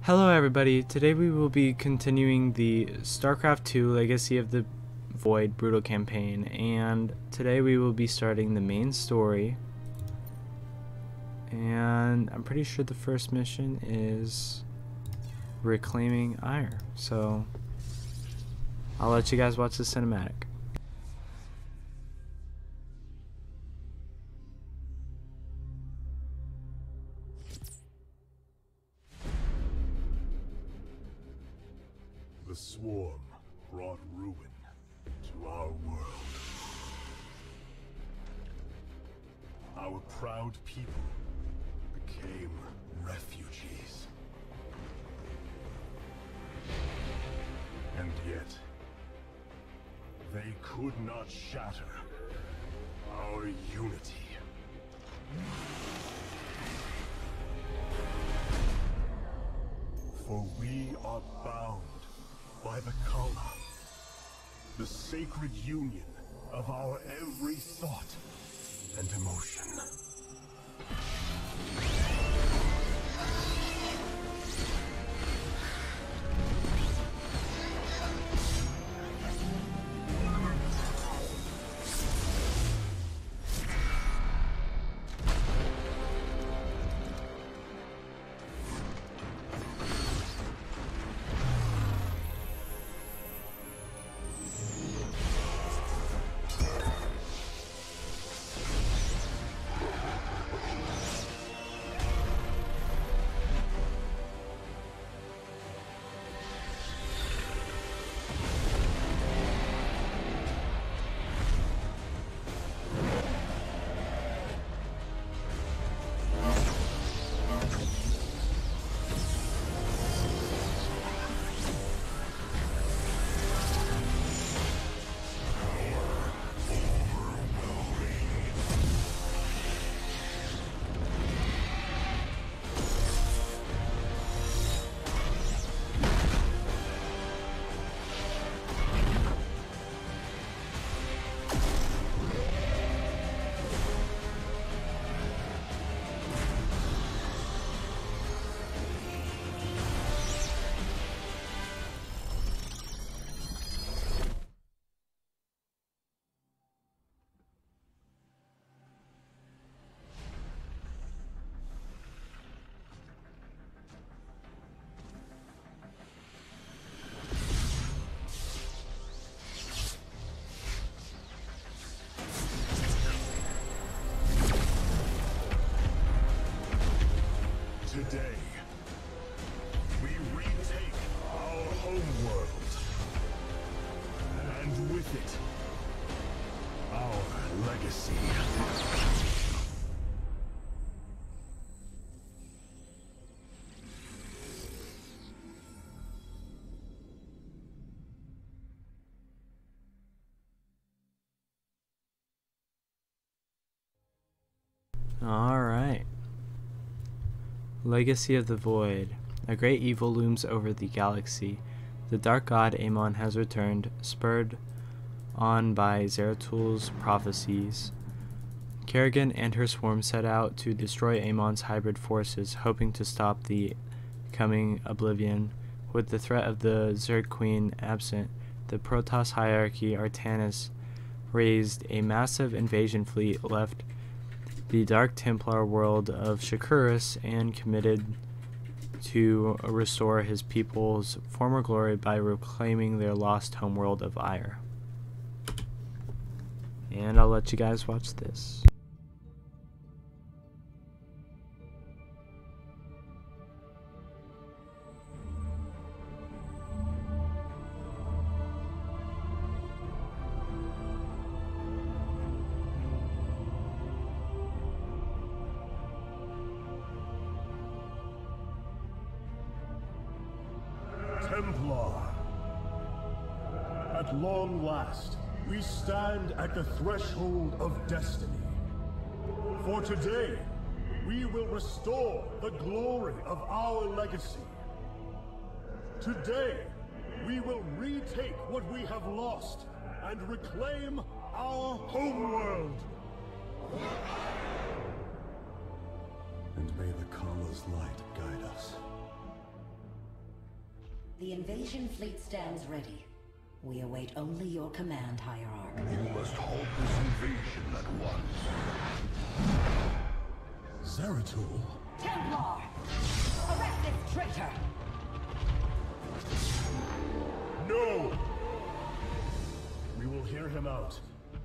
Hello everybody, today we will be continuing the StarCraft 2 Legacy of the Void Brutal campaign, and today we will be starting the main story, and I'm pretty sure the first mission is reclaiming Aiur, so I'll let you guys watch the cinematic. The swarm brought ruin to our world. Our proud people became refugees. And yet, they could not shatter our unity. For we are bound by the Kala, the sacred union of our every thought and emotion. Today, we retake our homeworld, and with it, our legacy. Alright. Legacy of the Void. A great evil looms over the galaxy. The dark god Amon has returned, spurred on by Zerathul's prophecies. Kerrigan and her swarm set out to destroy Amon's hybrid forces, hoping to stop the coming oblivion. With the threat of the Zerg Queen absent, the Protoss hierarchy Artanis raised a massive invasion fleet, left the Dark Templar world of Shakuris, and committed to restore his people's former glory by reclaiming their lost homeworld of Aiur. And I'll let you guys watch this. Templar. At long last, we stand at the threshold of destiny. For today, we will restore the glory of our legacy. Today, we will retake what we have lost and reclaim our homeworld. And may the Kala's light guide us. The invasion fleet stands ready. We await only your command, Hierarch. You must halt this invasion at once. Zeratul? Templar! Arrest this traitor! No! We will hear him out.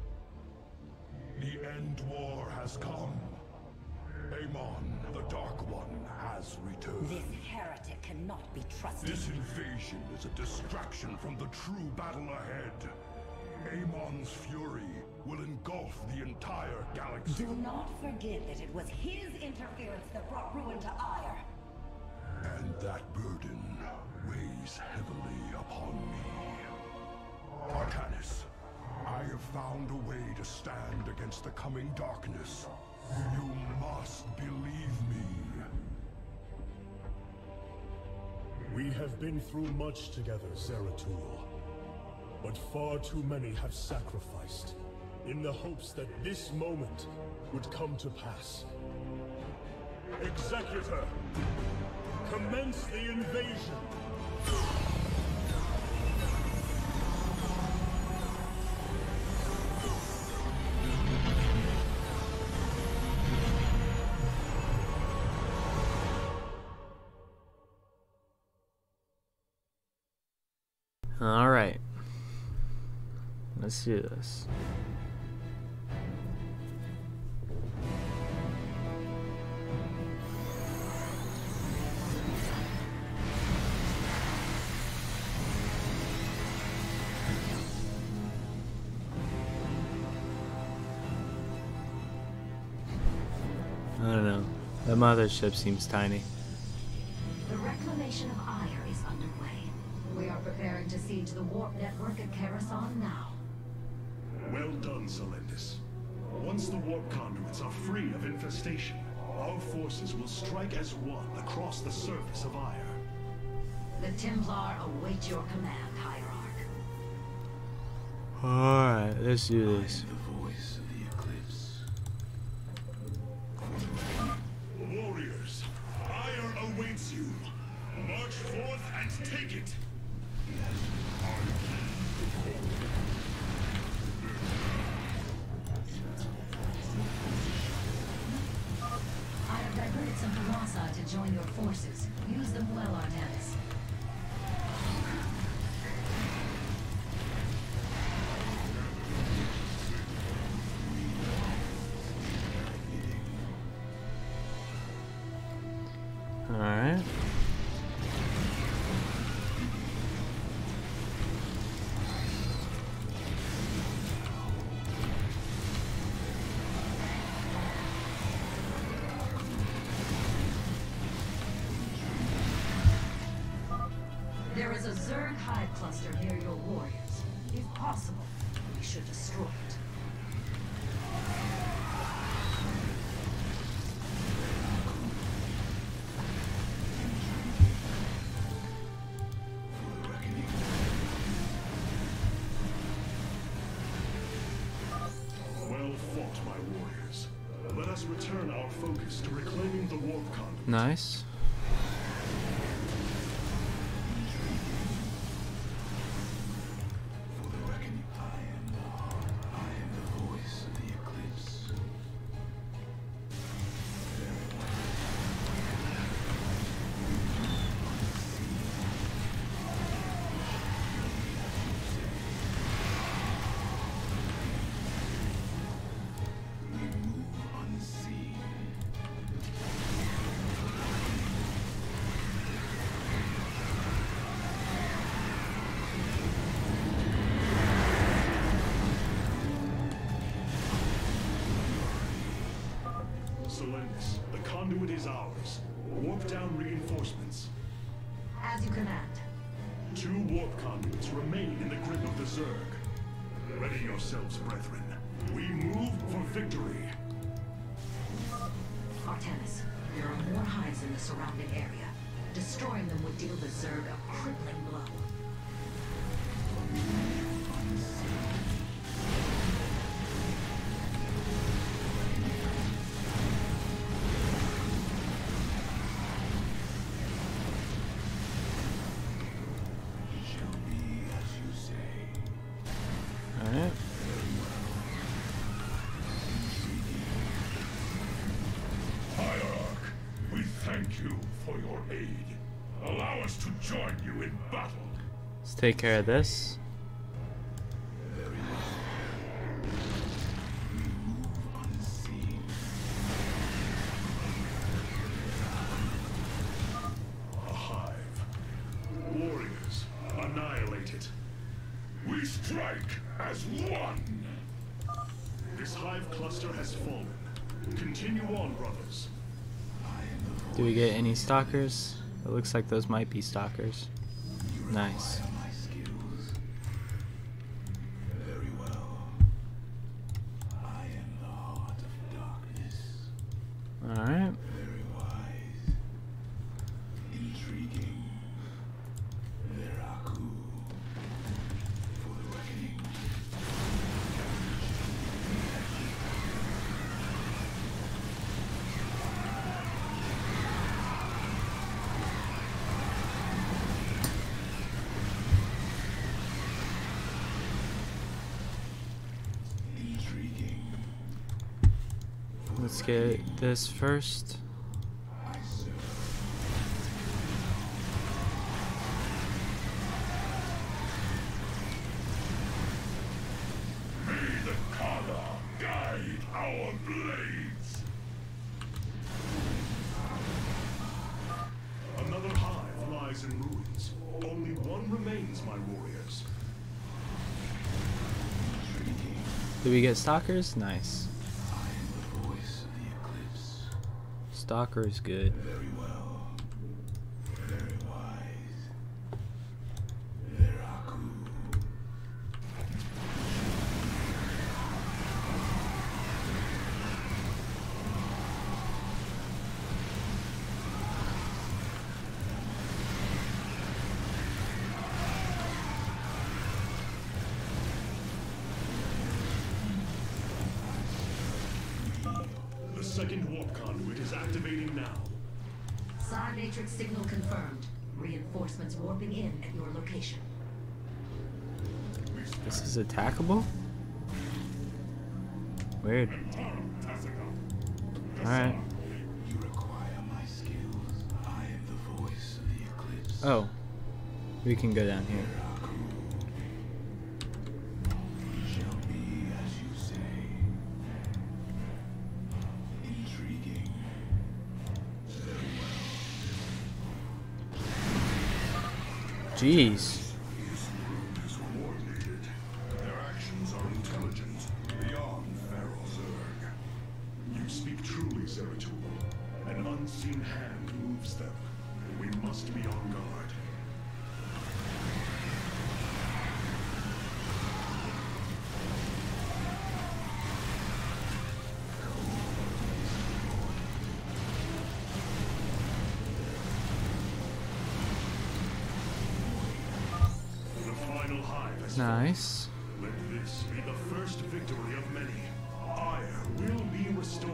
The end war has come. Amon, the Dark One, has returned. This heretic cannot be trusted. This invasion is a distraction from the true battle ahead. Amon's fury will engulf the entire galaxy. Do not forget that it was his interference that brought ruin to Aiur. And that burden weighs heavily upon me. Artanis, I have found a way to stand against the coming darkness. You must believe me. We have been through much together, Zeratul. But far too many have sacrificed, in the hopes that this moment would come to pass. Executor! Commence the invasion! Alright. Let's do this. I don't know. That mothership seems tiny. The reclamation of Aiur is underway. We are preparing to siege the warp network at Karasan now. Well done, Selendis. Once the warp conduits are free of infestation, our forces will strike as one across the surface of Aiur. The Templar await your command, Hierarch. Alright, let's do this. The voice of the eclipse. Warriors, Aiur awaits you. March forth and take it! I have diverted some Velocii to join your forces. Use them well, Artanis. Alright. There is a Zerg hive cluster near your warriors. If possible, we should destroy it. Well fought, my warriors. Let us return our focus to reclaiming the warp conduit. Nice. For the reckoning, I am the voice of the eclipse. We move unseen. Selendis, the conduit is ours. Warp down reinforcements. As you command. 2 warp conduits remain in the grip of the Zerg. Ready yourselves, brethren. We move for victory. Artanis, there are more hives in the surrounding area. Destroying them would deal the Zerg a crippling blow. your aid. Allow us to join you in battle. Let's take care of this. A hive. Warriors, annihilate it. We strike as one. This hive cluster has fallen. Continue on, brothers. Do we get any stalkers? It looks like those might be stalkers. Nice. Very well. I am the heart of darkness. Alright. Very wise. Intriguing. Veraku. For the reckoning. Intriguing. Let's get this first. I serve. May the Kala guide our blades. Another hive lies in ruins. Only one remains, my warriors. Do we get stalkers? Nice. I am the voice of the eclipse. Stalker is good. Very well. Very wise. Veraku. The second warp conduit is activating now. Psi matrix signal confirmed. Reinforcements warping in at your location. This is attackable? Weird. Alright. You require my skills. I am the voice of the eclipse. Oh. We can go down here. Shall be as you say. Intriguing. Jeez. This group is coordinated. Their actions are intelligent, beyond feral Zerg. You speak truly, Zeratul. An unseen hand moves them. We must be on guard. The final hive has Nice. Let this be the first victory of many. Aiur will be restored.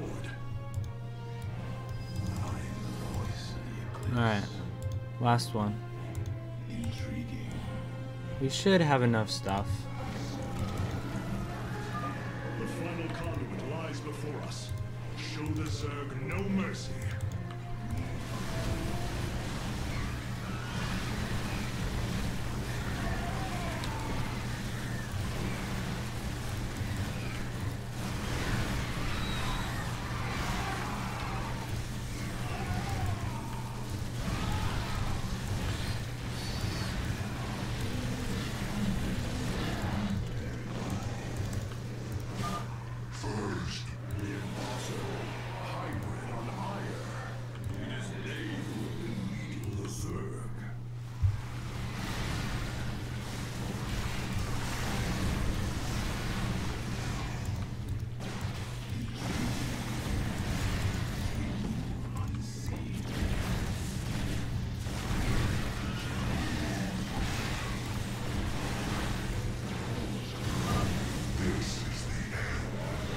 I am the voice of the eclipse. Alright. Last one. Intriguing. We should have enough stuff. The final conduit lies before us. Show the Zerg no mercy. First, the impossible. Hybrid on Aiur. It is they who have been leading the Zerg. This is the end.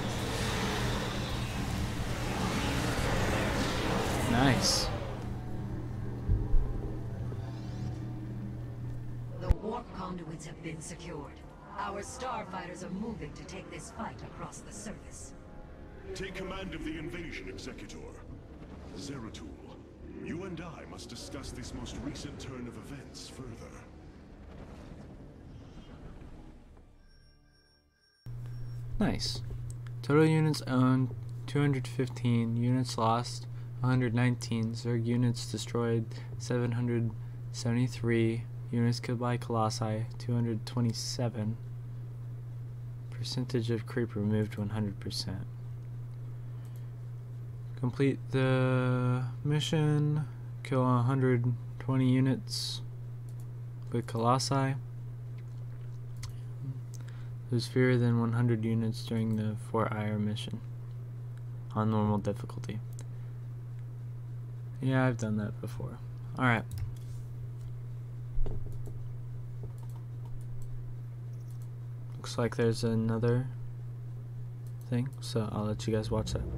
Nice. The warp conduits have been secured. Our starfighters are moving to take this fight across the surface. Take command of the invasion, Executor. Zeratul, You and I must discuss this most recent turn of events further. Nice. Total units owned 215, units lost 119, Zerg units destroyed 773, units killed by Colossi 227, percentage of creep removed 100%. Complete the mission, kill 120 units with Colossi. Lose fewer than 100 units during the Fort Aiur mission on normal difficulty. Yeah, I've done that before. Alright. Looks like there's another thing, so I'll let you guys watch that.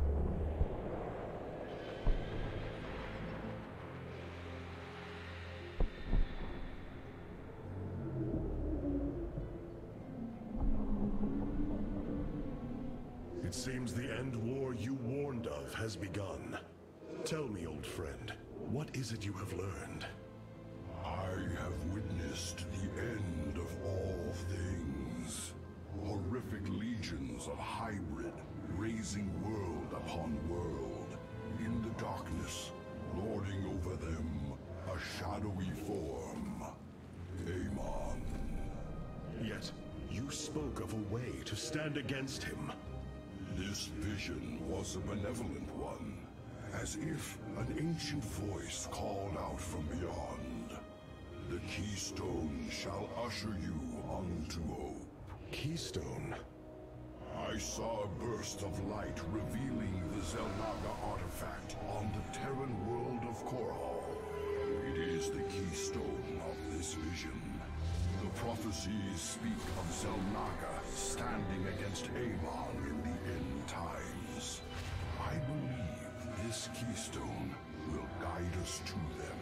It seems the end war you warned of has begun. Tell me, old friend, what is it you have learned? I have witnessed the end of all things. Horrific legions of hybrid, raising world upon world. In the darkness, lording over them, a shadowy form. Amon. Yet, you spoke of a way to stand against him. This vision was a benevolent one, as if an ancient voice called out from beyond. The keystone shall usher you unto hope. Keystone? I saw a burst of light revealing the Zelnaga artifact on the Terran world of Korhal. It is the keystone of this vision. The prophecies speak of Zelnaga standing against Amon in the end times. I believe this keystone will guide us to them.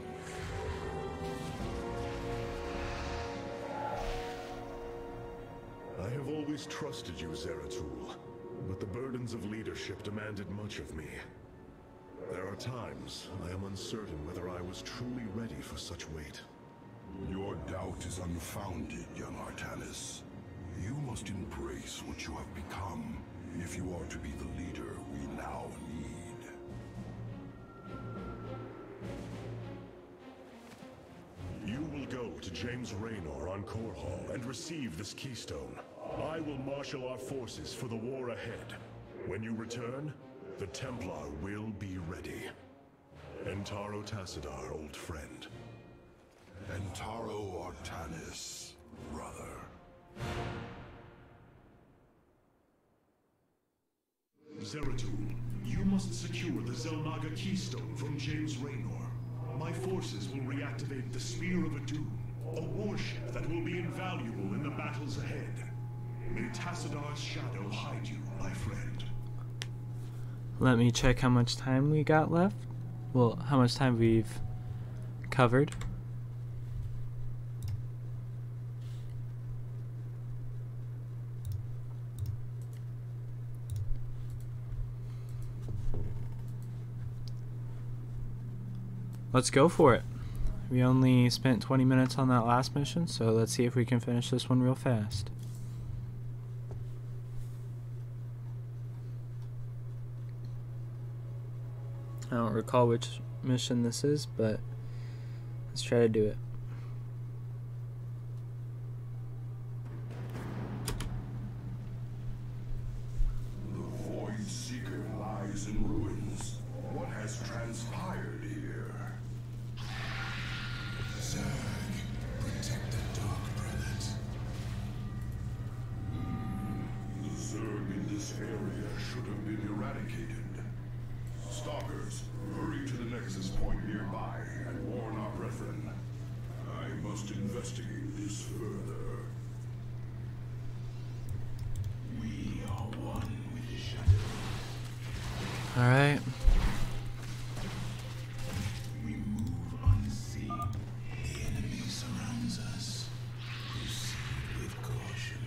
I have always trusted you, Zeratul, but the burdens of leadership demanded much of me. There are times I am uncertain whether I was truly ready for such weight. Your doubt is unfounded, young Artanis. You must embrace what you have become, if you are to be the leader we now need. You will go to James Raynor on Korhal and receive this keystone. I will marshal our forces for the war ahead. When you return, the Templar will be ready. Entaro Tassadar, old friend. Entaro Artanis, brother. Zeratul, you must secure the Zelnaga keystone from James Raynor. My forces will reactivate the Spear of Adun, a warship that will be invaluable in the battles ahead. May Tassadar's shadow hide you, my friend. Let me check how much time we got left. Well, how much time we've covered. Let's go for it. We only spent 20 minutes on that last mission, so let's see if we can finish this one real fast. I don't recall which mission this is, but let's try to do it. The Void Seeker lies in ruins. What has transpired here? Zerg, protect the Dark Prelate. The Zerg in this area should have been eradicated. Stalkers, hurry to the Nexus point nearby and warn our brethren. I must investigate this further. We are one with the shadow. Alright. We move unseen. The enemy surrounds us. Proceed with caution.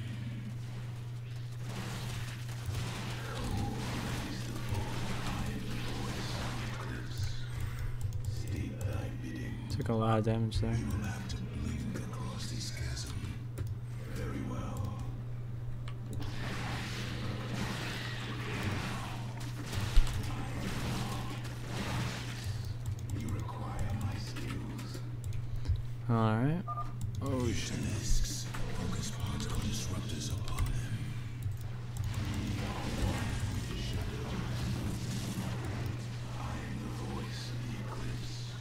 Who is the void I voice eclipse? took a lot of damage there. You will have to blink across this chasm. Very well. You require my skills. Alright. Oh shit. Discs, focus particle disruptors upon them. I am the voice of the eclipse.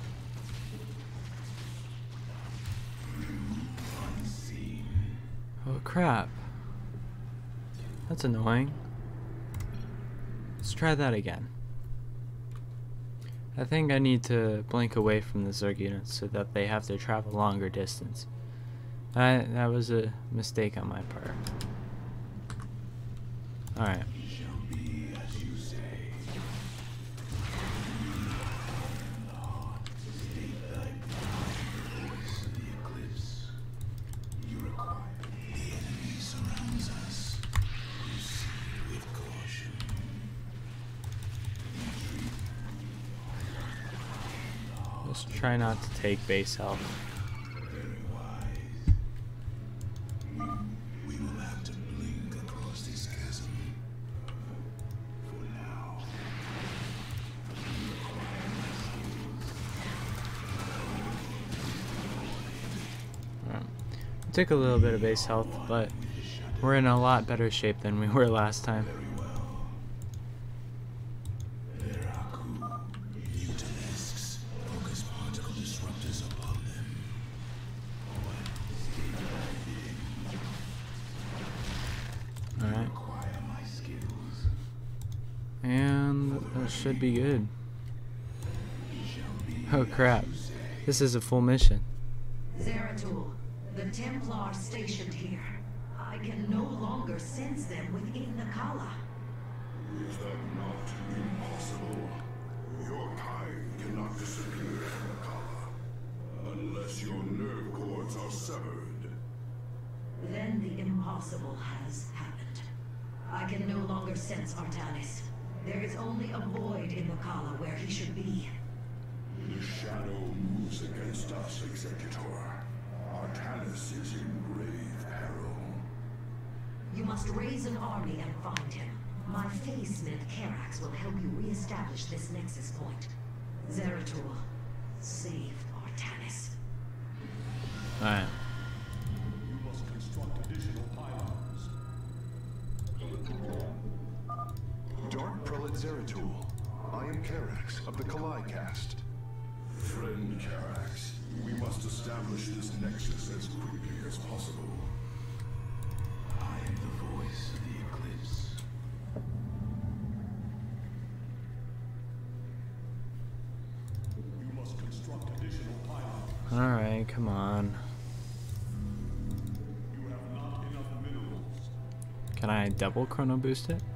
Unseen. Oh crap. That's annoying. Let's try that again. I think I need to blink away from the Zerg units so that they have to travel longer distance. That was a mistake on my part. Alright. Shall be as you say. State thy power, voice of the eclipse. You require. The enemy surrounds us. Proceed with caution. Let's try not to take base health. Very wise. We will have to blink across this chasm. For now. Alright. We took a little bit of base health, but we're in a lot better shape than we were last time. Very well. Veraku. Mutalisks. Focus particle disruptors upon them. Alright. Acquire my skills. And that should be good. Shall be Oh crap. This is a full mission. Zeratul, the Templar stationed here. I can no longer sense them within the Kala. Is that not impossible? Your kind cannot disappear from the Kala unless your nerve cords are severed. Then the impossible has happened. I can no longer sense Artanis. There is only a void in the Kala where he should be. The shadow moves against us, Executor. Artanis is in grave peril. You must raise an army and find him. My Faesmith Karax will help you re-establish this nexus point. Zeratul, save Artanis. Alright. You must construct additional pylons. Dark Prelate Zeratul. I am Karax of the Kalai caste. Friend Karax, we must establish this nexus as quickly as possible. I am the voice of the eclipse. You must construct additional pylons. Alright, come on. You have not enough minerals. Can I double chrono boost it?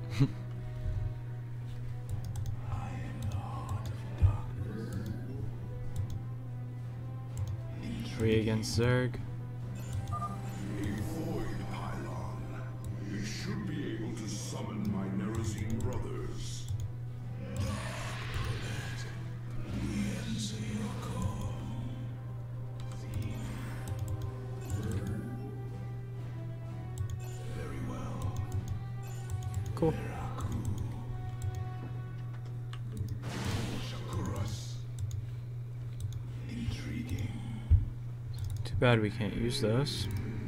I am the heart of darkness. 3 against Zerg. A void pylon. We should be able to summon my Nerazine brothers. We answer your call. Very well. Cool. Shakuras. Intriguing. Too bad we can't use those.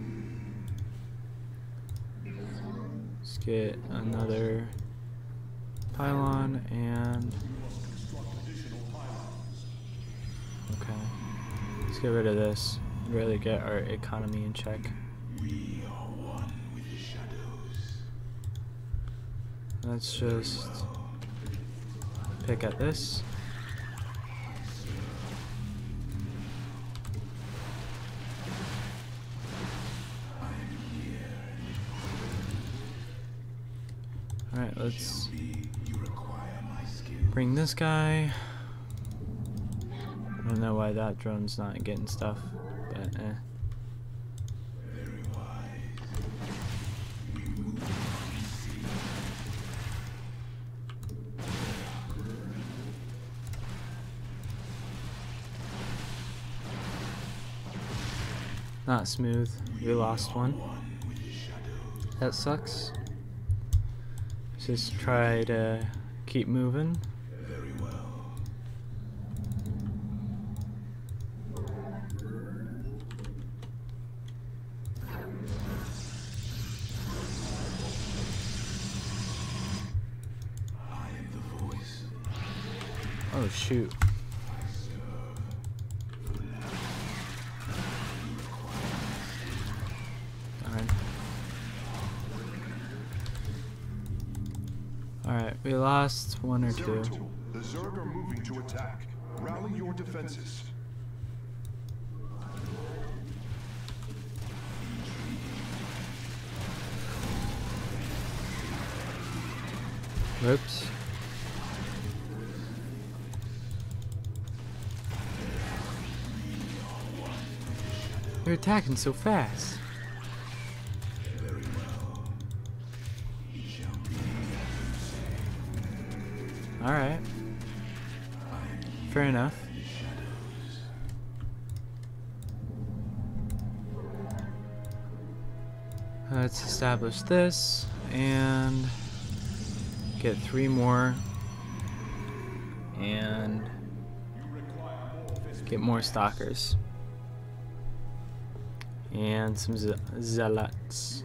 Let's get another pylon and... Okay. Let's get rid of this. Really get our economy in check. We are one with the shadows. Let's just pick at this. Alright, let's You require my skill. bring this guy. I don't know why that drone's not getting stuff, but eh. Very wise. We move unseen. Not smooth. We lost one. That sucks. Just try to keep moving. Very well. I am the voice. Oh shoot. Darn. Alright, we lost one or two. Zeratul, the Zerg are moving to attack. Rally your defenses. Whoops. They're attacking so fast. Alright. Fair enough. Let's establish this and get 3 more and get more stalkers and some zealots.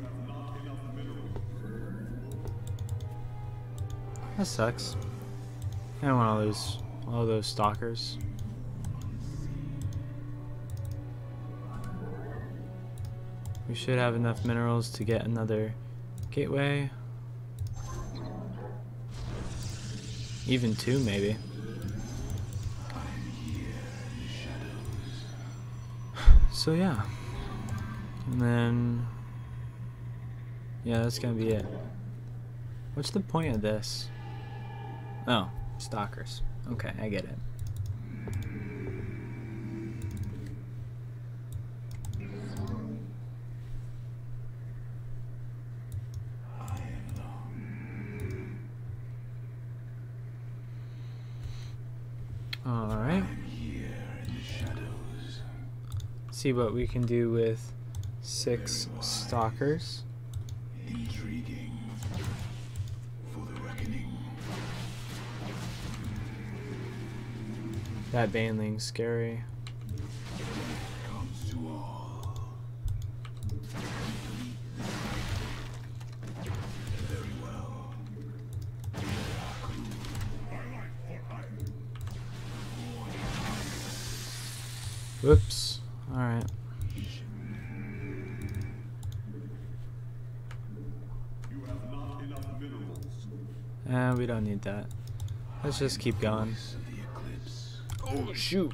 That sucks. I don't want all those stalkers. We should have enough minerals to get another gateway. Even 2 maybe. So yeah. And then yeah, that's gonna be it. What's the point of this? Oh, stalkers. Okay, I get it. Alright. See what we can do with 6 stalkers. Intriguing. For the reckoning. That baneling's scary. Comes to all. Very well. Whoops. Alright. You have not enough minerals. We don't need that. Let's just keep going. Voice of the eclipse. Oh shoot.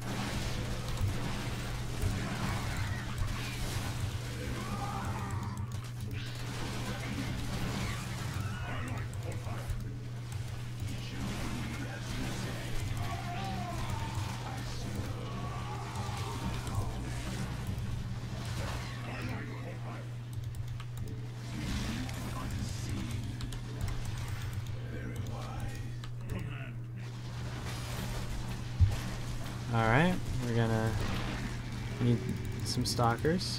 Alright, we're gonna need some stalkers.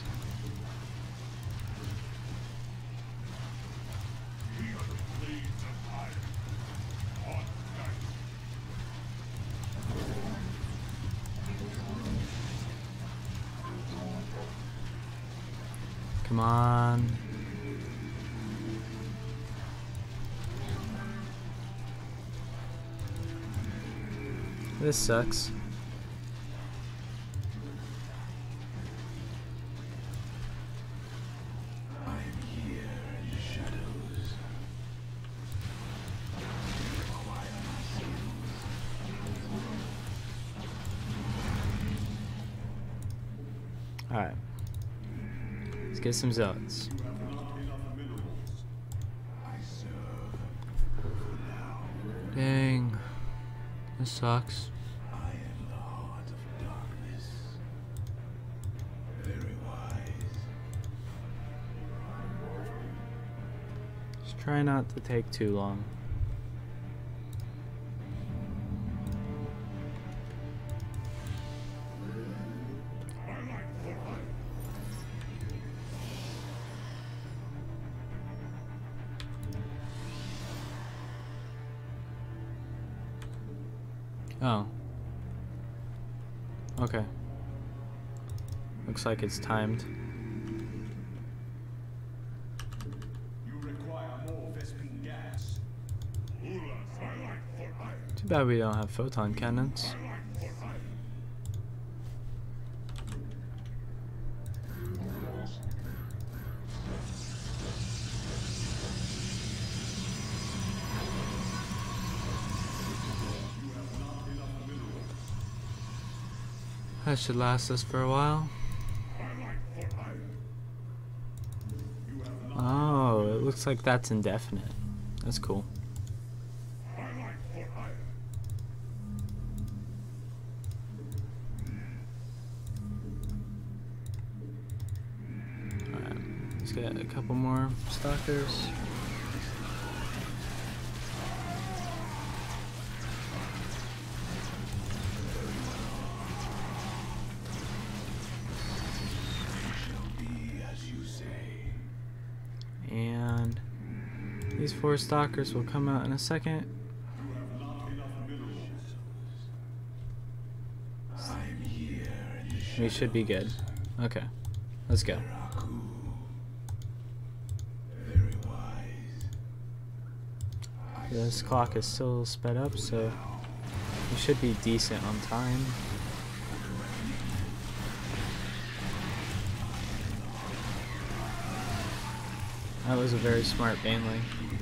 Come on. This sucks. Alright. Let's get some zealots. Dang. This sucks. I am the heart of darkness. Very wise. Just try not to take too long. Oh. Okay. Looks like it's timed. You require more Vespene gas. Too bad we don't have photon cannons. That should last us for a while. Oh, it looks like that's indefinite. That's cool. Alright, let's get a couple more stalkers. And these 4 stalkers will come out in a second. We should be good. Okay, let's go. This clock is still sped up, so we should be decent on time. That was a very smart Baneling.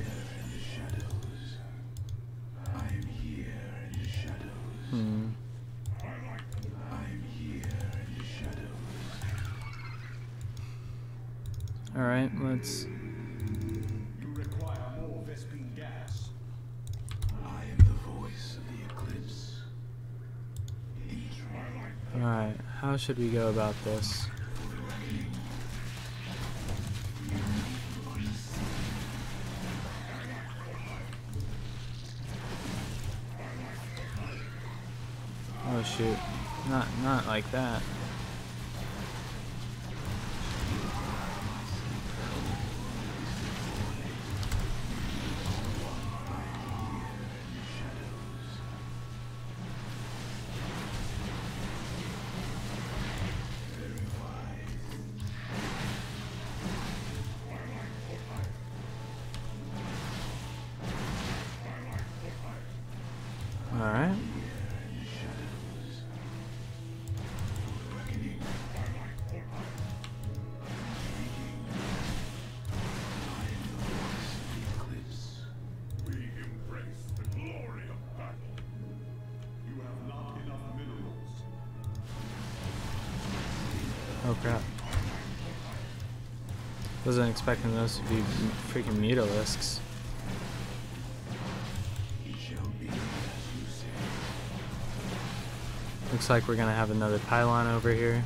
Alright, let's... You require more Vespene gas. I am the voice of the eclipse. Alright, how should we go about this? Oh shoot, not like that. Alright. We embrace the glory of battle. You have not enough minerals. Oh crap. Wasn't expecting those to be freaking mutalisks. Looks like we're gonna have another pylon over here.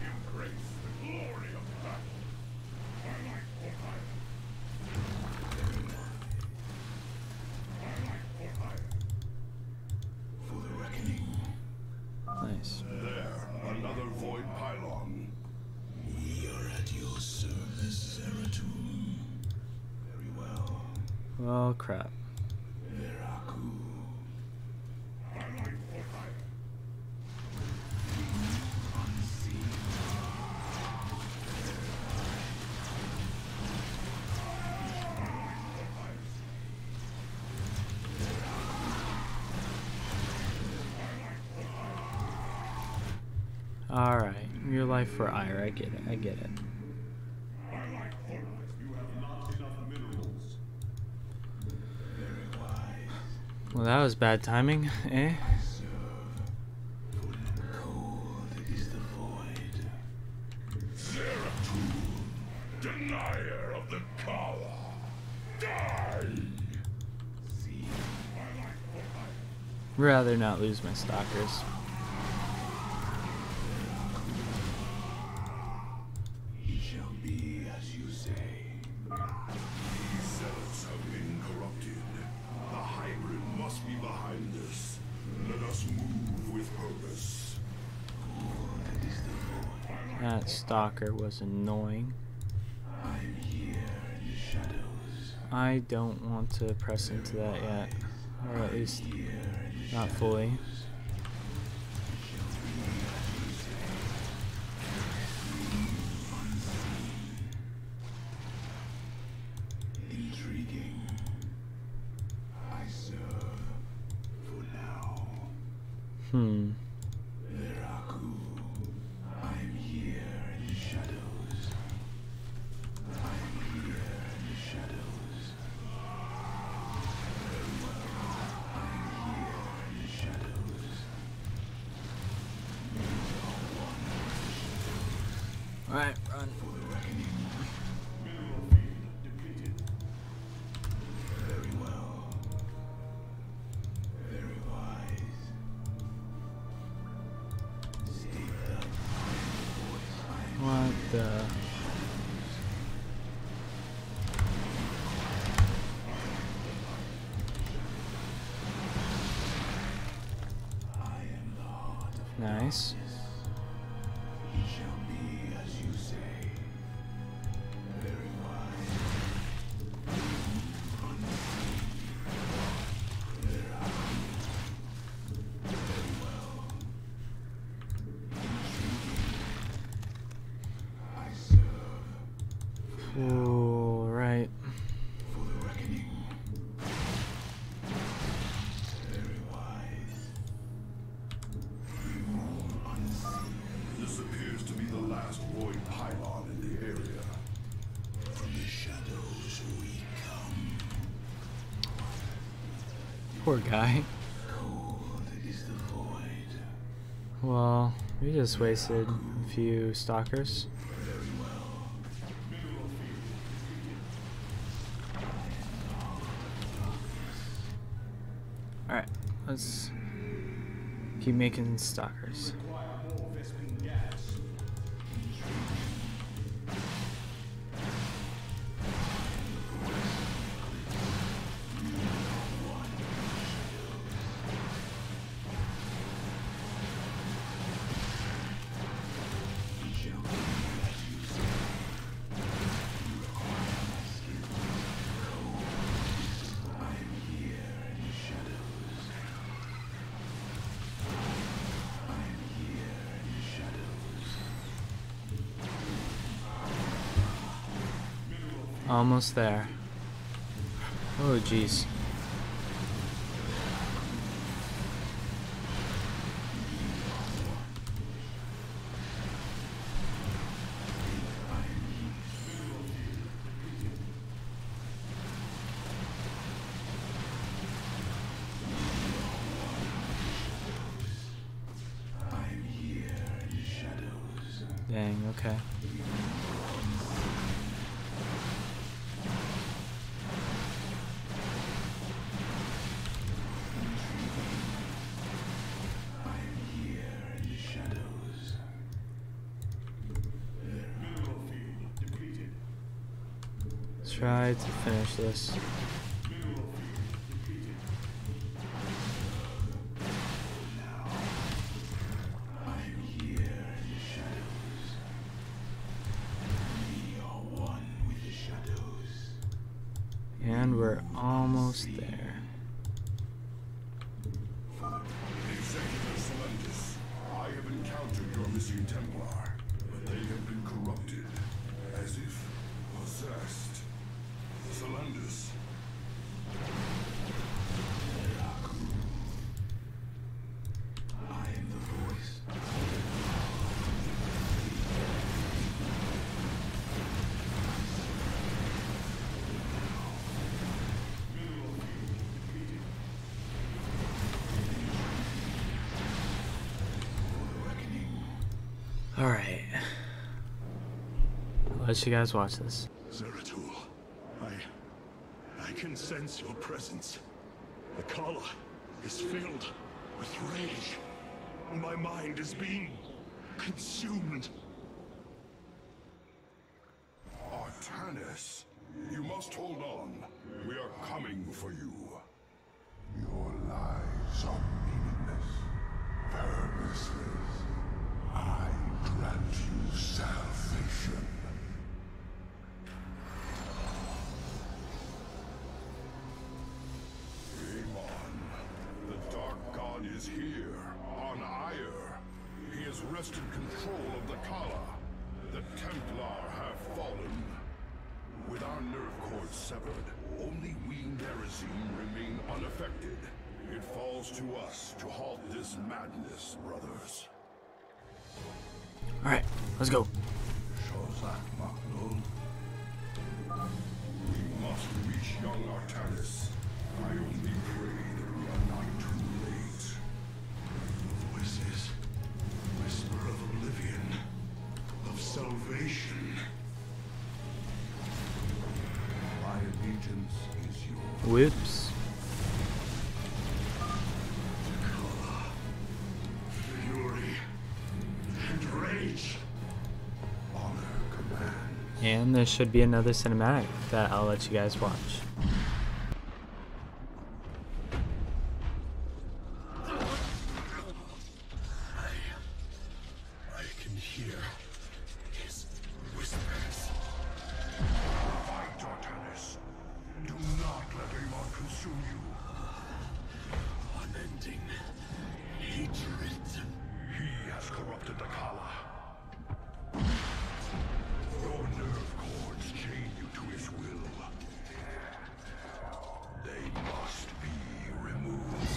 Nice. There, another void pylon. We are at your service, Zeratul. Very well. Well, crap. Veraku. Alright, your life for Aiur, I get it, I get it. You have not enough minerals. Well, that was bad timing, eh? Cold is the void. Zeratul, denier of the Kala. Die! Rather not lose my stalkers. It shall be as you say. These zealots have been corrupted. The hybrid must be behind this. Let us move with purpose. That stalker was annoying. I'm here in the shadows. I don't want to press into that yet. Or at least not fully. Veraku, I'm here in the shadows. I'm here in the shadows. Very well. I'm here in the shadows. You are one with the shadows. Alright, run. For the reckoning. Mineral field depleted. Very well. Very wise. Steeped up voice. What the? I am the heart of Nice. He shall be as you say. Very wise. Unseen. Veraku. Very well. Intriguing. I serve Ooh, right. for the reckoning. Very wise. We rule unseen. This appears to be the last void pylon in the area. From the shadows we come. Poor guy. Cold is the void. Well, we just wasted a few stalkers. Very well. Alright, let's keep making stalkers. Require more Vespene gas. Almost there. Oh, jeez. I'm here in the shadows. Dang, okay. I'm here in the shadows. Mineral field depleted. Let's try to finish this. Mineral field depleted. I'm here in the shadows. We are one with the shadows. And we're almost there. Executor Solendis, I have encountered your missing Templar, but they have been corrupted, as if possessed. Solendis. I am the voice. Mineral field depleted. For the reckoning. Alright. I'll let you guys watch this. Zeratul, I can sense your presence. The Kala is filled with rage. My mind is being consumed. Artanis, you must hold on. We are coming for you. Your lies are meaningless, purposeless. I grant you salvation. Amon, the Dark God is here, on Aiur. He has wrested control of the Kala. The Templar have fallen. With our nerve cords severed, only we Nerazim remain unaffected. It falls to us to halt this madness, brothers. Alright, let's go. We must reach young Artanis. I only pray that we are not too late. Voices. Whisper of oblivion. Of salvation. My allegiance is yours. Whoops. Fury. And rage. Honor commands. And there should be another cinematic that I'll let you guys watch. I can hear his whispers. Fight, Artanis. Do not let Aiur consume you. Unending hatred. He has corrupted the Kala. Your nerve cords chain you to his will. They must be removed.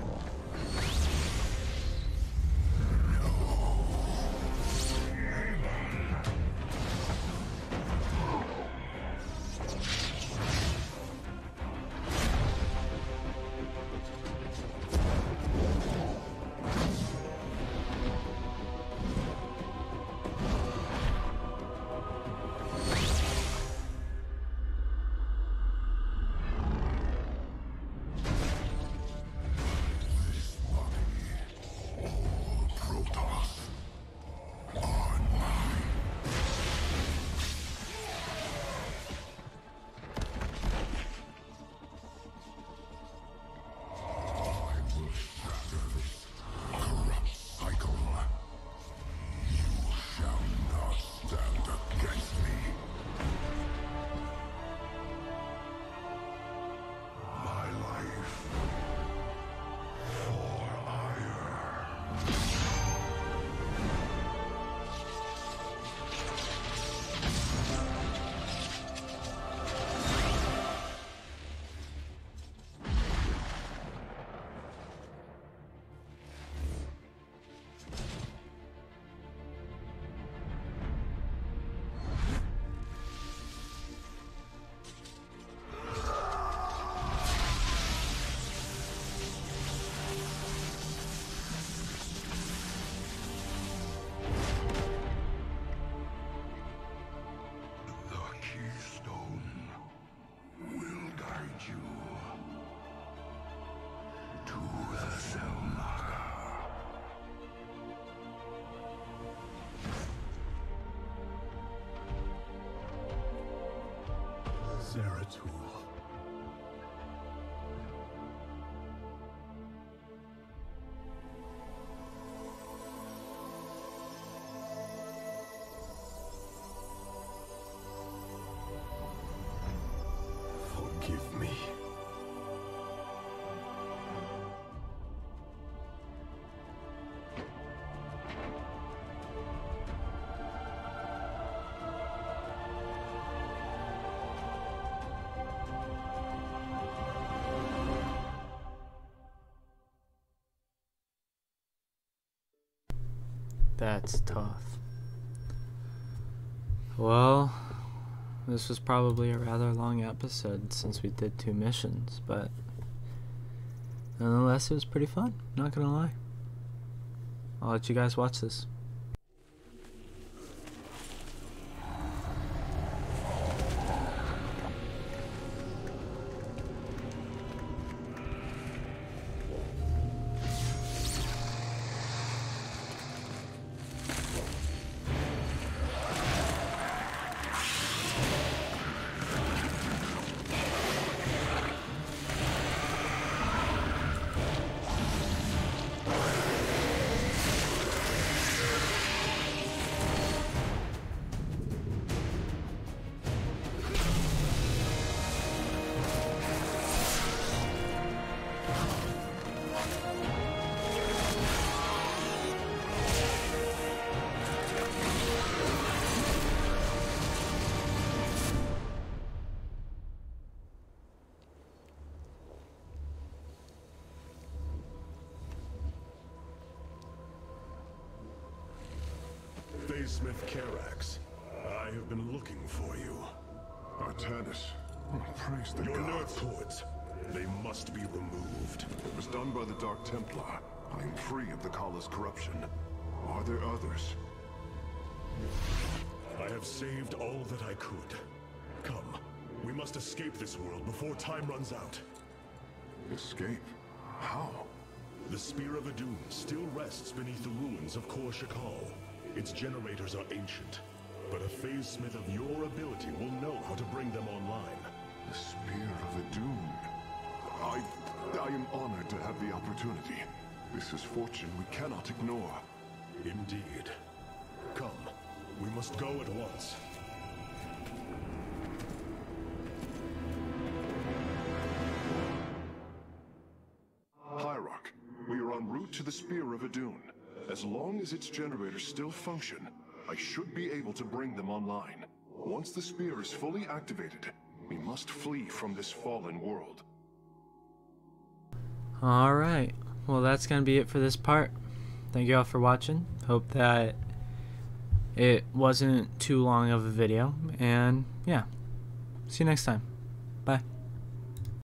Zeratul. Forgive me. That's tough. Well, this was probably a rather long episode since we did 2 missions, but nonetheless it was pretty fun, not gonna lie. I'll let you guys watch this. Smith Carax. I have been looking for you. Artanis, praise the Your gods. nerve cords. They must be removed. It was done by the Dark Templar. I am free of the Kala's corruption. Are there others? I have saved all that I could. Come, we must escape this world before time runs out. Escape? How? The Spear of Adun still rests beneath the ruins of Kor Shakal. Its generators are ancient, but a phase smith of your ability will know how to bring them online. The Spear of Adun. I am honored to have the opportunity. This is fortune we cannot ignore. Indeed. Come, we must go at once. Hierarch, we are en route to the Spear of Adun. As long as its generators still function, I should be able to bring them online. Once the spear is fully activated, we must flee from this fallen world. Alright, well that's going to be it for this part. Thank you all for watching. Hope that it wasn't too long of a video. And yeah, see you next time. Bye.